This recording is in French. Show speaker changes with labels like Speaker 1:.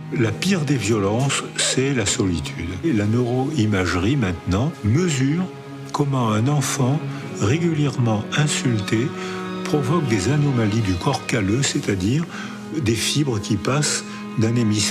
Speaker 1: La pire des violences, c'est la solitude. Et la neuroimagerie, maintenant, mesure comment un enfant régulièrement insulté provoque des anomalies du corps calleux, c'est-à-dire des fibres qui passent d'un hémisphère